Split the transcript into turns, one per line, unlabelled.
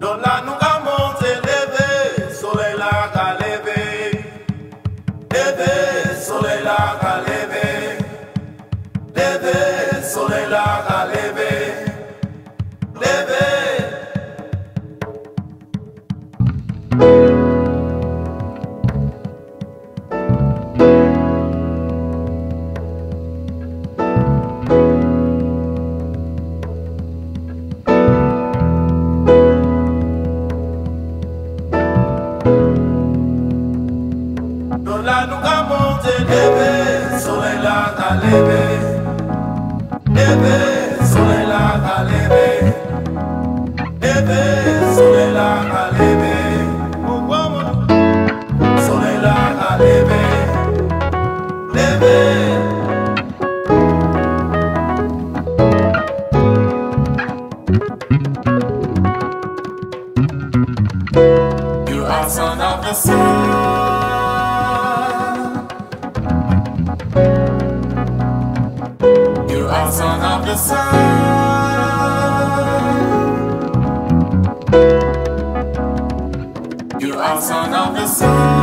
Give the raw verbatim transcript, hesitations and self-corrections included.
Là nous a monté, levé, soleil là qu'a levé, levé, soleil là qu'a levé, levé, soleil là qu'a levé, levé. Là nous a monté, levé, soleil là qu'a levé, levé, soleil là qu'a levé, levé, soleil là qu'a levé, soleil là qu'a levé, levé. You are son of the sun. You are son of the sun. You are son of the sun.